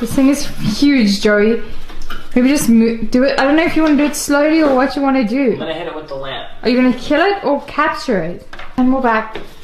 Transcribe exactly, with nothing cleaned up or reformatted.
This thing is huge, Joey. Maybe just move, do it. I don't know if you want to do it slowly or what you want to do. I'm gonna hit it with the lamp. Are you going to kill it or capture it? And we're back.